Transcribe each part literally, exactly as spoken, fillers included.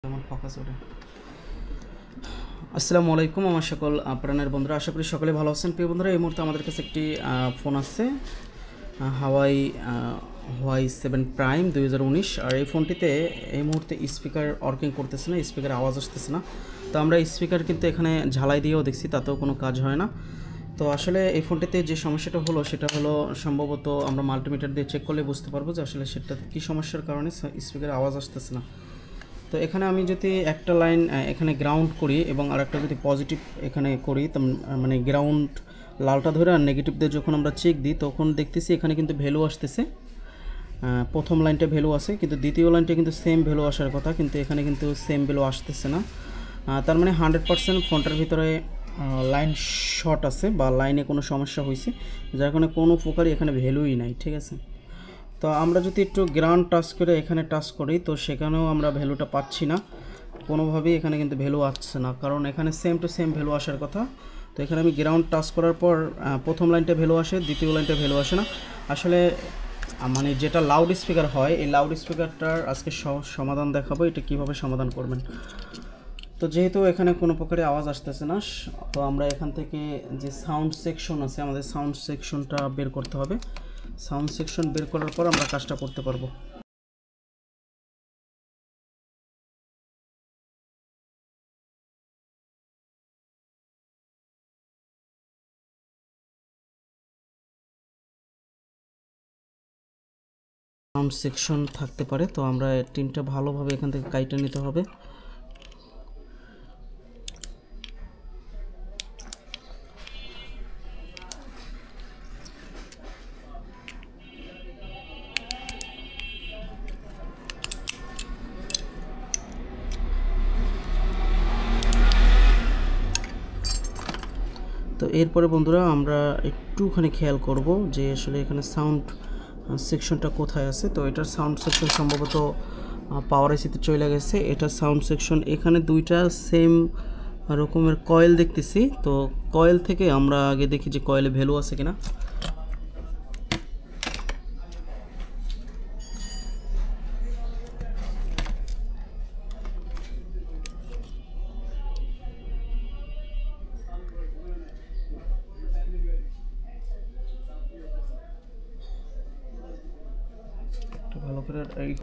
আসসালামু আলাইকুম আমার সকল প্রাণের বন্ধুরা, আশা করি সকলে ভালো আছেন। প্রিয় বন্ধুরা, এই মুহূর্তে আমাদের কাছে একটি ফোন আছে, হাওয়াই হাওয়াই সেভেন প্রাইম দুই হাজার উনিশ। আর এই ফোনটিতে এই মুহূর্তে স্পিকার ওয়ার্কিং করতেছে না, স্পিকার আওয়াজ আসতেছে না। তো আমরা স্পিকার কিন্তু এখানে ঝালাই দিয়েও দেখছি, তাতেও কোনো কাজ হয় না। তো আসলে এই ফোনটিতে যে সমস্যাটা হলো সেটা হলো সম্ভবত আমরা মাল্টিমিটার দিয়ে চেক করলে বুঝতে পারবো যে আসলে সেটা কী সমস্যার কারণে স্পিকার আওয়াজ আসতেছে না। তো এখানে আমি যদি একটা লাইন এখানে গ্রাউন্ড করি এবং আরেকটা যদি পজিটিভ এখানে করি, মানে গ্রাউন্ড লালটা ধরে আর নেগেটিভ দিয়ে যখন আমরা চেক দিই তখন দেখতেছি এখানে কিন্তু ভ্যালু আসতেছে। প্রথম লাইনটা ভ্যালু আসে, কিন্তু দ্বিতীয় লাইনটা কিন্তু সেম ভ্যালু আসার কথা, কিন্তু এখানে কিন্তু সেম ভ্যালু আসতেছে না। তার মানে হান্ড্রেড পারসেন্ট ফোনটার ভিতরে লাইন শর্ট আছে বা লাইনে কোনো সমস্যা হয়েছে, যার কারণে কোনো প্রকারই এখানে ভ্যালুই নাই। ঠিক আছে, তো আমরা যদি একটু গ্রাউন্ড টাচ করে এখানে টাচ করি তো সেখানেও আমরা ভ্যালুটা পাচ্ছি না কোনোভাবেই, এখানে কিন্তু ভ্যালু আসছে না, কারণ এখানে সেম টু সেম ভ্যালু আসার কথা। তো এখানে আমি গ্রাউন্ড টাচ করার পর প্রথম লাইনটা ভ্যালু আসে, দ্বিতীয় লাইনটা ভ্যালু আসে না। আসলে মানে যেটা লাউড স্পিকার হয়, এই লাউড স্পিকারটার আজকে সমাধান দেখাবো, এটা কিভাবে সমাধান করবেন। তো যেহেতু এখানে কোনো প্রকারে আওয়াজ আসতেছে না, তো আমরা এখান থেকে যে সাউন্ড সেকশন আছে, আমাদের সাউন্ড সেকশনটা বের করতে হবে। সাউন্ড সেকশন বের করার পর আমরা কাজটা করতে পারবো। সাউন্ড সেকশন থাকতে পারে, তো আমরা টিনটা ভালোভাবে এখান থেকে কাইটে নিতে হবে। তো এরপরে বন্ধুরা আমরা একটুখানি খেয়াল করব যে আসলে এখানে সাউন্ড সেকশনটা কোথায় আছে। তো এটার সাউন্ড সেকশন সম্ভবত পাওয়ার আইসিতে চলে গেছে। এটা সাউন্ড সেকশন, এখানে দুইটা সেম রকমের কয়েল দেখতেছি। তো কয়েল থেকে আমরা আগে দেখি যে কয়েলে ভ্যালু আছে কিনা। ভালো করে এই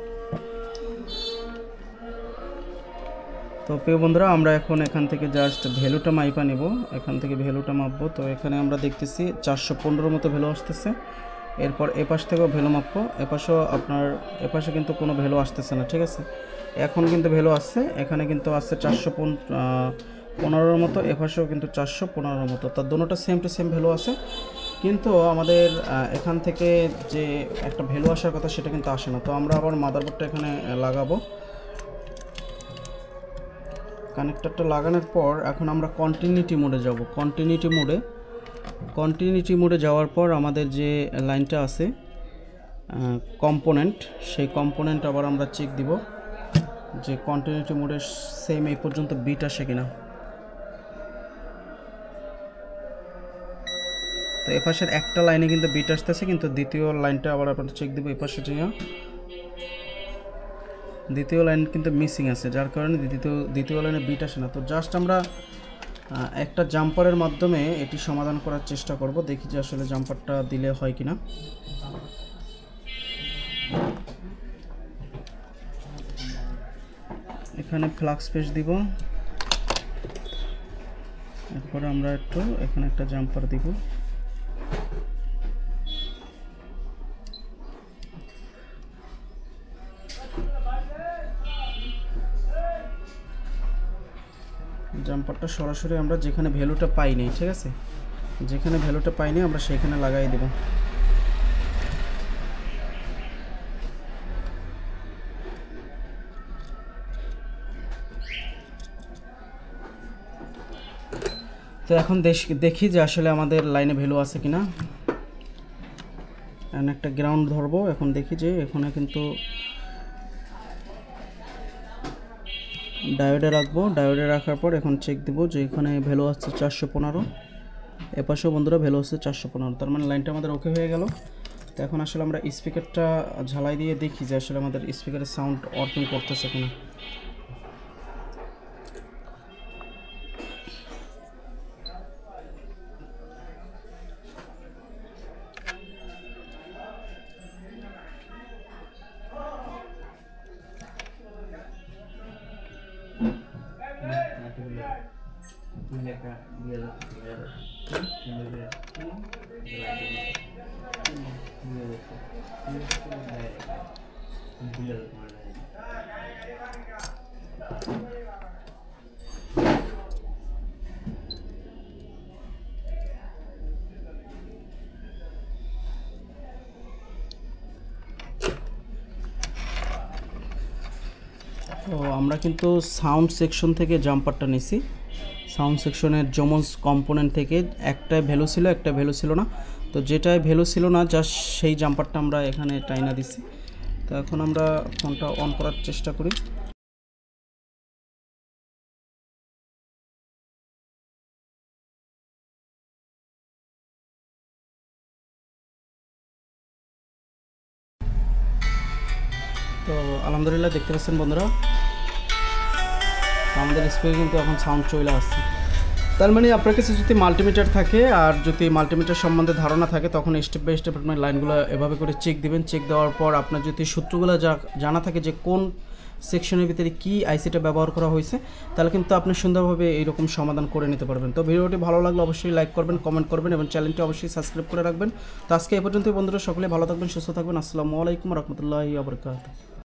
তো প্রিয় বন্ধুরা, আমরা এখন এখান থেকে জাস্ট ভ্যালুটা মাইপা নেব, এখান থেকে ভ্যালুটা মাপবো। তো এখানে আমরা দেখতেছি চারশো পনেরো মতো ভ্যালু আসতেছে। এরপর এপাশ থেকেও ভ্যালু মাপবো, এপাশেও আপনার এপাশে কিন্তু কোনো ভ্যালু আসতেছে না। ঠিক আছে, এখন কিন্তু ভ্যালু আসছে, এখানে কিন্তু আসছে চারশো পনেরোর মতো, এপাশেও কিন্তু চারশো পনেরোর মতো। তার দুটোটা সেম টু সেম ভ্যালু আছে, কিন্তু আমাদের এখান থেকে যে একটা ভ্যালু আসার কথা সেটা কিন্তু আসে না। তো আমরা আবার মাদারবোর্ডটা এখানে লাগাবো। কানেক্টরটা লাগানোর পর এখন আমরা কন্টিনিউটি মোডে যাব। কন্টিনিউটি মোডে কন্টিনিউটি মোডে যাওয়ার পর আমাদের যে লাইনটা আছে কম্পোনেন্ট, সেই কম্পোনেন্ট আবার আমরা চেক দিব যে কন্টিনিউটি মোডে সেম এই পর্যন্ত বিট আসে কিনা। তো এপাশের একটা লাইনে কিন্তু বিট আসতেছে, কিন্তু দ্বিতীয় লাইনটা আবার আপনারা চেক দিব। এপাশে যে দ্বিতীয় লাইন কিন্তু মিসিং আছে, যার কারণে দ্বিতীয় দ্বিতীয় লাইনে বিট আসে না। তো জাস্ট আমরা একটা জাম্পারের মাধ্যমে এটি সমাধান করার চেষ্টা করব, দেখি যে আসলে জাম্পারটা দিলে হয় কিনা। এখানে ফ্লাক্স পেজ দিব, এরপরে আমরা একটু এখানে একটা জাম্পার দিব। জাম্পারটা সরাসরি আমরা যেখানে ভ্যালুটা পাইনি, ঠিক আছে, যেখানে ভ্যালুটা পাইনি আমরা সেখানে লাগাই দেব। তো এখন দেখি যে আসলে আমাদের লাইনে ভ্যালু আছে কিনা। এখন একটা গ্রাউন্ড ধরবো, এখন দেখি যে এখানে কিন্তু ডায়োডে রাখবো। ডায়োডে রাখার পর এখন চেক দিব যে এখানে ভ্যালু আসছে চারশো পনেরো, এপাশেও বন্ধুরা ভ্যালু আসছে চারশো পনেরো, তার মানে লাইনটা আমাদের ওকে হয়ে গেল। তো এখন আসলে আমরা স্পিকারটা ঝালাই দিয়ে দেখি যে আসলে আমাদের স্পিকারের সাউন্ড ওয়ার্কিং করতেছে কিনা। তো আমরা কিন্তু সাউন্ড সেকশন থেকে জাম্পারটা নিছি। সাউন্ড সেকশনের জমন্স কম্পোনেন্ট থেকে একটাই ভ্যালু ছিল, একটা ভ্যালু ছিল না। তো যেটাই ভ্যালু ছিল না জাস্ট সেই জাম্পারটা আমরা এখানে টাইনা দিছি। তো এখন আমরা ফোনটা অন করার চেষ্টা করি। তো আলহামদুলিল্লাহ দেখতে পাচ্ছেন বন্ধুরা, আমাদের স্পিকারে কিন্তু এখন সাউন্ড চলে আসছে। তার মানে আপনার কাছে যদি মাল্টিমিটার থাকে আর যদি মাল্টিমিটার সম্বন্ধে ধারণা থাকে তখন স্টেপ বাই স্টেপ আপনার লাইনগুলো এভাবে করে চেক দিবেন। চেক দেওয়ার পর আপনার যদি সূত্রগুলো জানা থাকে যে কোন সেকশনের ভিতরে কি আইসিটা ব্যবহার করা হয়েছে, তাহলে কিন্তু আপনি সুন্দরভাবে এইরকম সমাধান করে নিতে পারবেন। তো ভিডিওটি ভালো লাগলে অবশ্যই লাইক করবেন, কমেন্ট করবেন এবং চ্যানেলটি অবশ্যই সাবস্ক্রাইব করে রাখবেন। তো আজকে এই পর্যন্তই বন্ধুরা, সকলে ভালো থাকবেন, সুস্থ থাকবেন। আসসালামু আলাইকুম রহমতুল্লাহি ওয়া বারাকাতুহু।